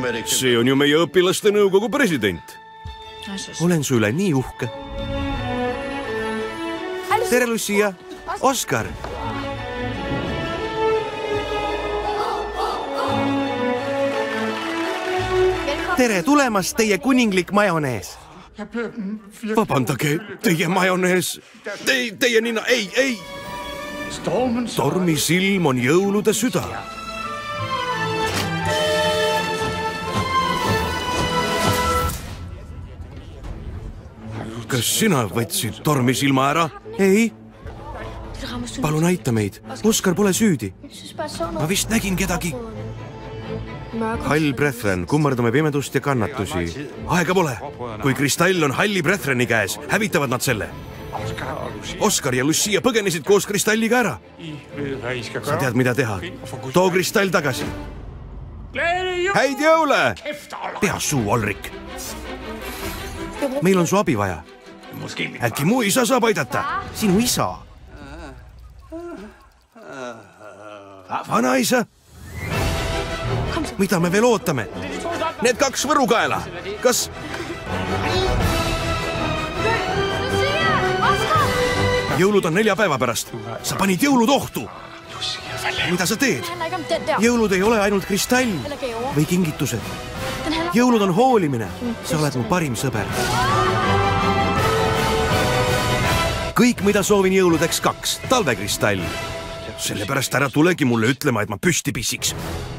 See on ju meie õpilaste nõukogu president. Olen su üle nii uhke. Tere, Lucia! Oskar! Tere tulemast, teie kuninglik majonees! Vabandage, teie majonees! Teie nina! Ei! Tormi silm on jõulude süda. Kas sina võtsid Tormi silma ära? Ei. Palun aita meid. Oskar pole süüdi. Ma vist nägin kedagi. Hall Brethren, kummardame pimedust ja kannatusi. Aega pole. Kui kristall on Halli Brethreni käes, hävitavad nad selle. Oskar ja Lucia põgenesid koos kristalliga ära. Sa tead, mida teha. Too kristall tagasi. Häid jõule! Pea suu, Olrik. Meil on su abi vaja. Äkki mu isa saab aidata? Sinu isa? Vanaisa? Mida me veel ootame? Need kaks võrukaela. Kas... Jõulud on 4 päeva pärast. Sa panid jõulud ohtu. Mida sa teed? Jõulud ei ole ainult kristall või kingitused. Jõulud on hoolimine. Sa oled mu parim sõber. Kõik, mida soovin jõuludeks 2. Talvekristall. Sellepärast ära tulegi mulle ütlema, et ma püsti pissiks.